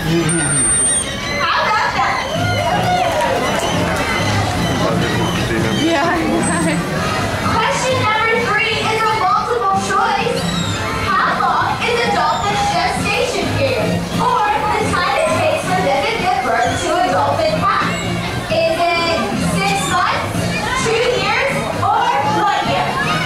How about that? Yeah. Question number 3 is a multiple choice. How long is a dolphin's gestation period? Or the time it takes for them to give birth to a dolphin calf? Is it 6 months, 2 years, or 1 year?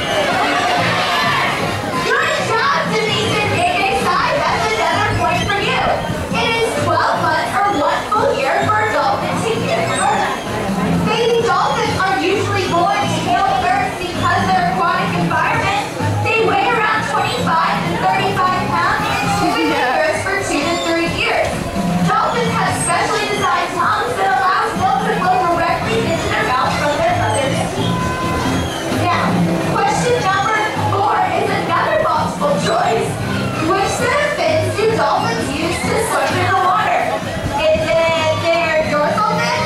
Good job, Denise and Biscayne. That's another point for you. It is 12 months or 1 full year for a dolphin to give birth. Baby dolphins are usually born to tail first because of their aquatic environment. They weigh around 25 to 35 pounds and typically nurse for 2 to 3 years. Dolphins have specially designed tongues that allows milk to flow directly into their mouth from their mother's teeth. Now, question number 4 is another multiple choice. Which set of fins do dolphins use to swim in the water? Is it their dorsal fin,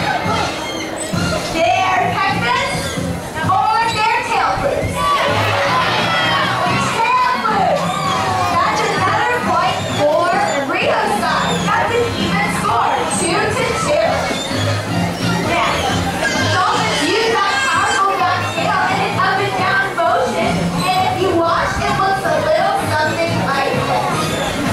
their pectors, or their tail flukes? Tail flukes! That's another point for Rio's side. That's an even score, 2 to 2. Now, dolphins use that powerful duck tail in an up and down motion, and if you watch, it looks a little something like this.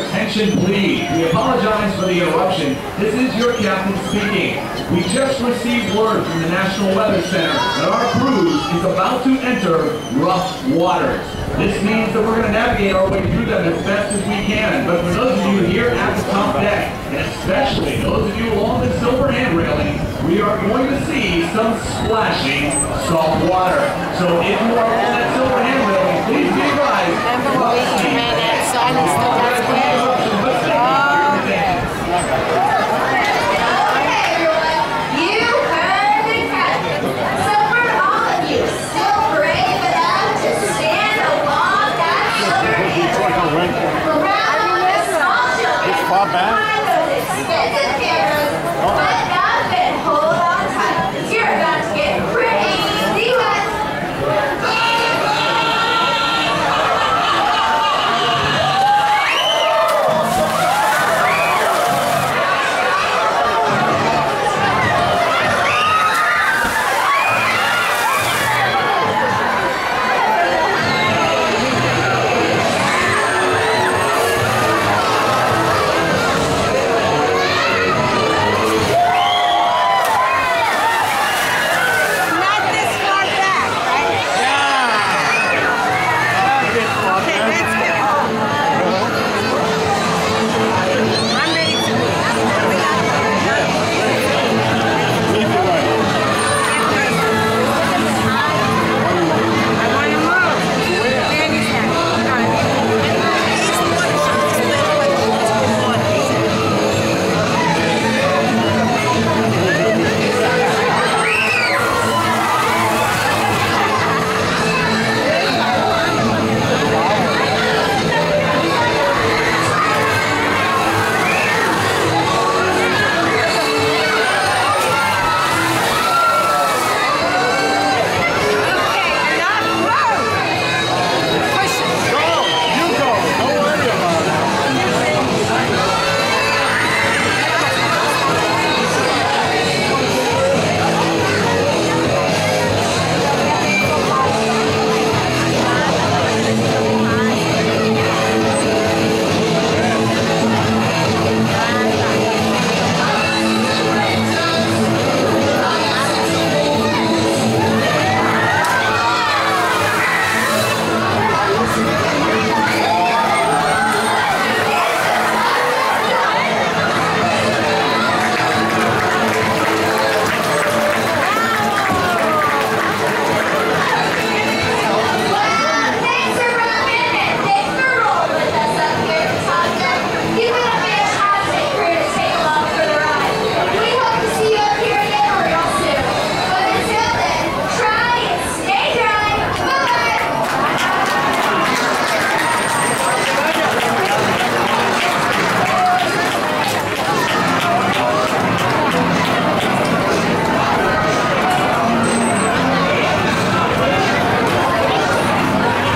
attention, please. We apologize for the interruption. This is your captain speaking. We just received word from the National Weather Center that our cruise is about to enter rough waters. This means that we're going to navigate our way through them as best as we can. But for those of you here at the top deck, and especially those of you along the silver hand railing, we are going to see some splashing salt water. So if you are on that silver hand railing, please be advised. Remember when we came in outside and stuff?